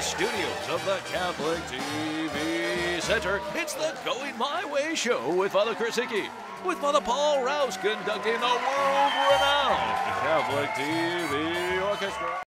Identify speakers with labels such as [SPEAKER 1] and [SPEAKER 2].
[SPEAKER 1] studios of the Catholic TV Center, it's the Going My Way Show with Father Chris Hickey, with Father Paul Rouse conducting the world-renowned Catholic TV Orchestra.